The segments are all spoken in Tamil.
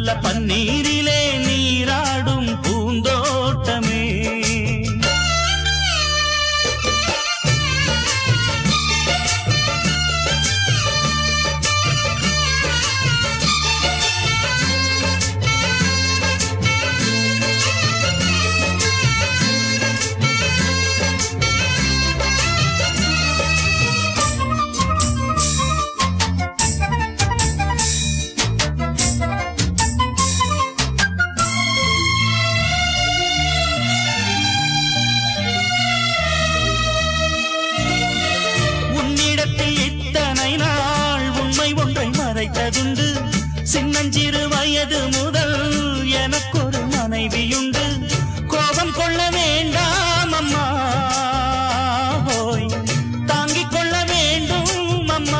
நல்ல பன்னீரிலே நீராடும் பூந்தோட்டமே. சின்னஞ்சிறு வயது முதல் எனக்கொரு மனைவியுண்டு. கோபம் கொள்ள வேண்டாம் அம்மா, போய் தாங்கிக் கொள்ள வேண்டும் அம்மா.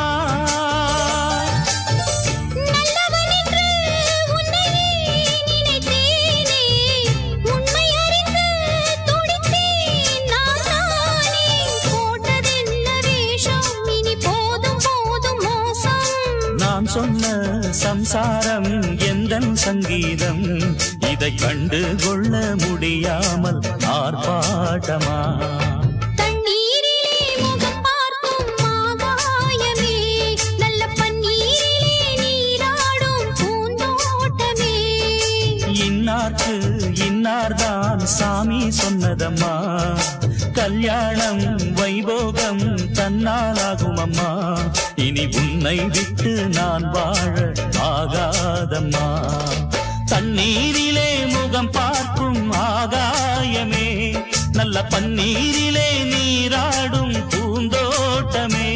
நான் சொன்ன சம்சாரம் எந்தன் சங்கீதம், இதை கண்டு கொள்ள முடியாமல் ஆர்ப்பாட்டமா. தண்ணீரிலே முகம் பார்க்கும் ஆகாயமே, நல்ல பன்னீரிலே நீராடும் பூந்தோட்டமே. இன்னார்க்கு இன்னார்தான் சாமி சொன்னதம்மா, கல்யாணம் வைபோகம் தன்னாலாகும் அம்மா. இனி உன்னை விட்டு நான் வாழ ஆகாதம்மா. தண்ணீரிலே முகம் பார்க்கும் ஆகாயமே, நல்ல பன்னீரிலே நீராடும் பூந்தோட்டமே.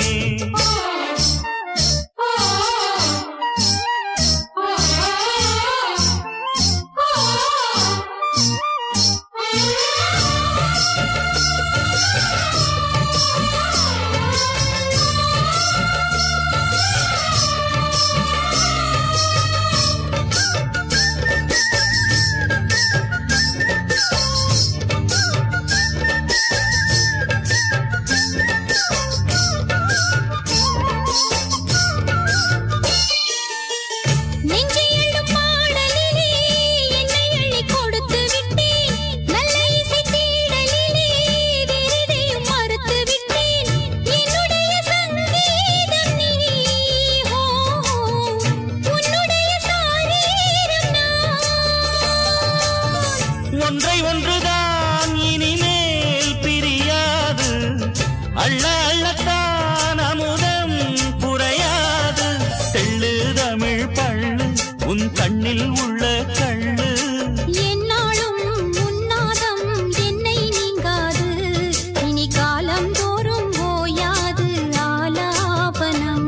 ஒன்றை ஒன்றுதான் இனிமேல் பிரியாது, அள்ள அள்ளத்தான் அமுதம் குறையாது. தெள்ளு தமிழ் பள்ளு உன் கண்ணில் உள்ள கள்ளு, என்னாலும் உன்னாதம் என்னை நீங்காது. இனி காலம் தோறும் ஓயாது ஆலாபனம்.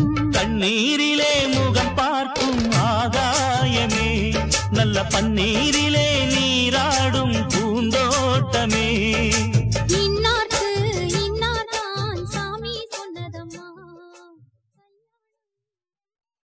தண்ணீரிலே முகம் பார்க்கும் ஆகாயமே, நல்ல பன்னீர்